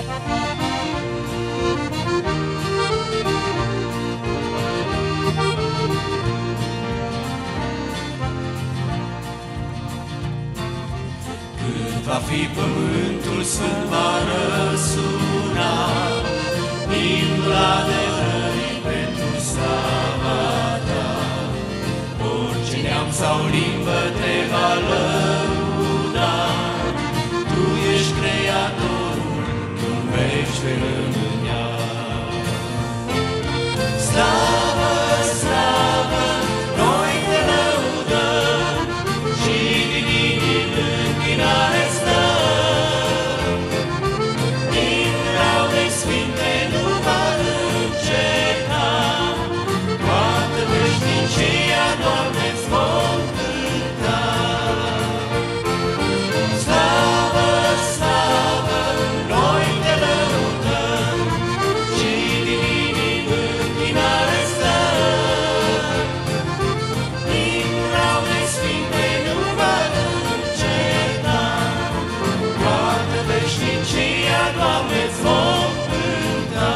Când va fi pământul sfânt, va răsuna imnul adevărării pentru slava ta. Orice neam sau limbă te va lăuda, tu ești Creatorul, în veci vei rămânea. Slavă, slavă, noi te lăudăm și din inimă închinare-ți dăm. Imnul laudei sfinte nu va înceta, toată veșnicia, Doamne-ți vom cânta. Slavă, slavă, noi te lăudăm și din inimă închinare-ți dăm. Imnul laudei sfinte nu va înceta, toată veșnicia, Doamne-ți vom cânta.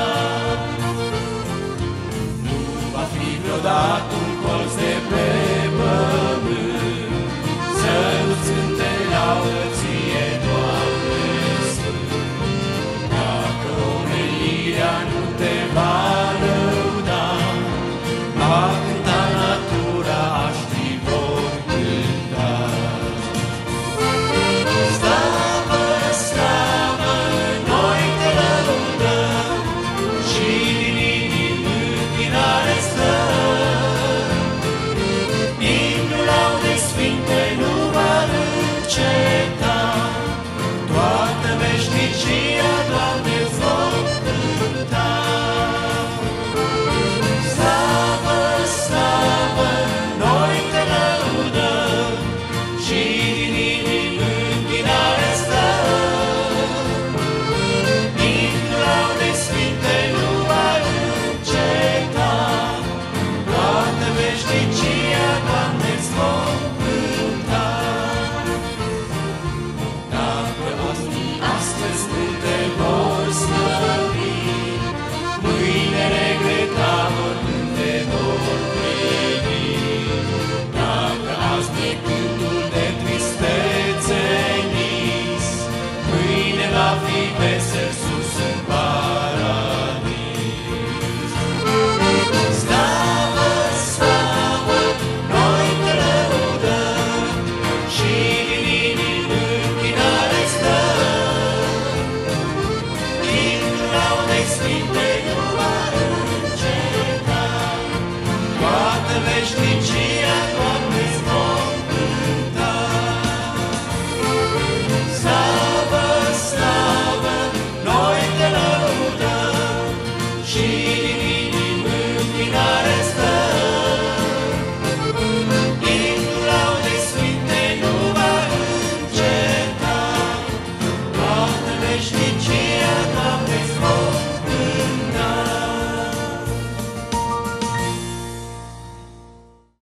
Nu va fi vreodată un colț de pe pământ să nu-ți cânte laudă ție, Doamne Sfânt. Dacă omenirea nu te va lăuda, va cânta natura, aștrii vor cânta. Slavă, slavă, noi te lăudăm și din inimă închinare-ți dăm. Imnul laudei sfinte nu va înceta, toată veșnicia, Doamne-ți vom cânta. Slavă, slavă, noi te lăudăm și din inimă închinare-ți dăm. Imnul laudei sfinte nu va înceta, toată veșnicia, Doamne-ți vom cânta. Dacă astăzi nu te vor slăvi, mâine regreta oricând te vor privi. Dacă azi mi-e cântul de tristețe nis, mâine va fi vesel sus în paradis. Slavă, slavă, noi te lăudăm și din inimă închinare-ți dăm. Imnul laudei sfinte